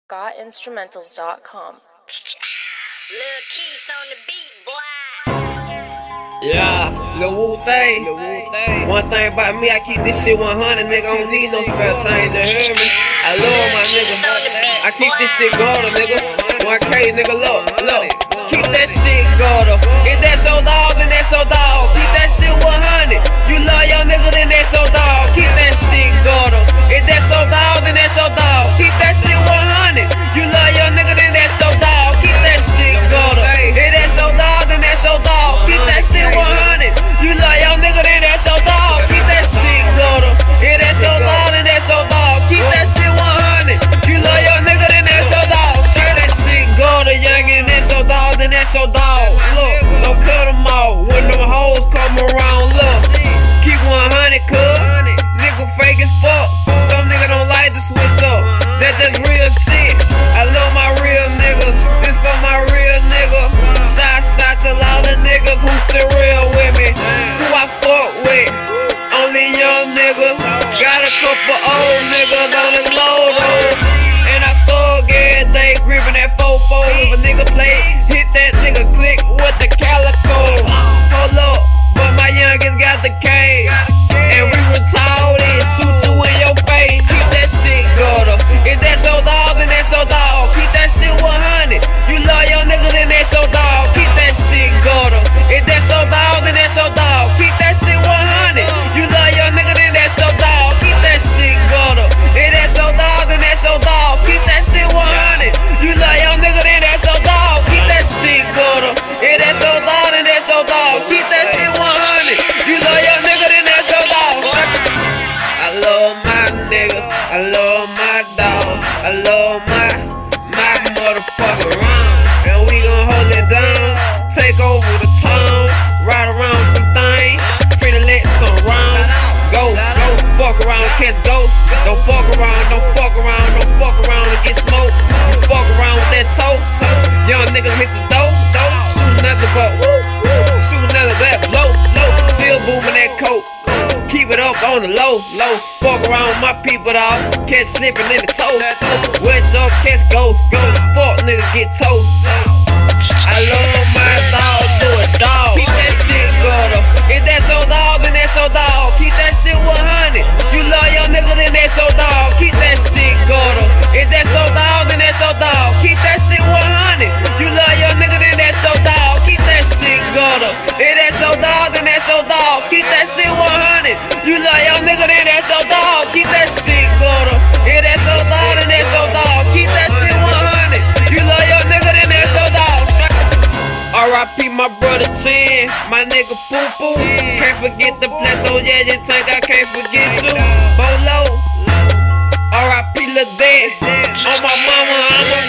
GotInstrumentals.com. Lil Keys on the beat, boy. Yeah, Lil Wu-Thang. One thing about me, I keep this shit 100, nigga. I don't need no spare change, you hear me? I love my nigga. I keep this shit guarded, nigga. 1K, nigga, look. Keep that shit guarded. If that's your dog, then that's your dog. Keep that shit 100. You love your nigga, then that's your dog. Keep that shit guarded. If that's your dog, then that's your dog. Keep that shit 100. You love your nigga, then that's your dog. Keep that shit guarded. If that's your dog, then that's your dog. Keep that shit 100. You love your nigga, then that's your dog. Keep that shit guarded. If that's your dog, then that's your dog. Keep that shit 100. You love your nigga, then that's your dog. Keep that shit guarded, youngin', that's your dog, then that's your dog. Look, don't cut them off when them hoes come around. Look, keep 100, cuz nigga fake as fuck. Some nigga don't like to switch up. That's just real shit. I love my real niggas. This for my real niggas. Shots out to all the niggas who still real with me. Who I fuck with? Only young niggas. Got a couple old niggas on the low though. And I thug every day, gripping that 4-4. If a nigga play, hit that nigga click with the calico. Hold up, but my youngins got the K. And we retarded, shoot you in your face. Keep that shit guarded. If that's your dog, then that's your dog. Keep that shit 100. You love your nigga, then that's your dog. Keep that shit guarded. If that's your dog, then that's your dog. Keep that shit 100. You love your nigga, then that's your dog. Keep that shit guarded. If that's your dog, then that's your dog. Keep that shit 100. You love your nigga, then that's your dog. Keep that shit guarded. If that's your dog, then that's your dog. Keep that shit 100. You love your nigga, then that's your dog. I love my niggas. I love my dog. I love my motherfucker run. And we gon' hold it down. Take over the town. Ride around the thing. Finna let some round. Go, fuck around, catch ghosts. Don't fuck around, and get smoked. You fuck around with that toe. Young niggas hit the dough. Shoot nothing but shoot another that blow. Still booming that coke. Keep it up on the low. Fuck around with my people, dog. Catch slipping in the toe. Wet up, catch ghosts. Fuck nigga, get toast. I love my dog to a dog. Keep that shit guarded. If that's your dog, then that's your dog. Keep that shit 100. You love your nigga, then that's your dog. Keep that shit guarded. If that's your dog, then that's your dog. Keep that shit 100. You love your nigga, then that's your dog. Keep that shit guarded. If that's your dog, then that's your dog. Keep that shit 100. You love your nigga, then that's your dog. Keep that shit guarded. If that's your dog, then that's your dog. Keep that shit 100. You love your nigga, then that's your dog. R.I.P. my brother Chin, my nigga Poo Poo. Can't forget the plateau, yeah, you tank, I can't forget you. Bolo, R.I.P. Lil Dan. On my mama, I'm a